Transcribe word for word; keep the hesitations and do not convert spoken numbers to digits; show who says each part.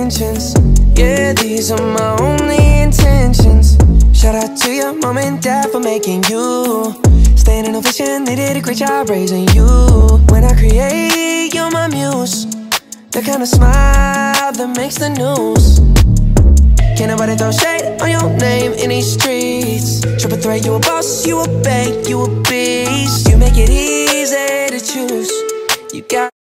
Speaker 1: mentions. Yeah, these are my only intentions. Shout out to your mom and dad for making you. Staying in ovation, they did a great job raising you. When I create, you're my muse. The kind of smile that makes the news. Can't nobody throw shade on your name in these streets. Triple threat, you a boss, you a bank, you a beast. You make it easy to choose. You got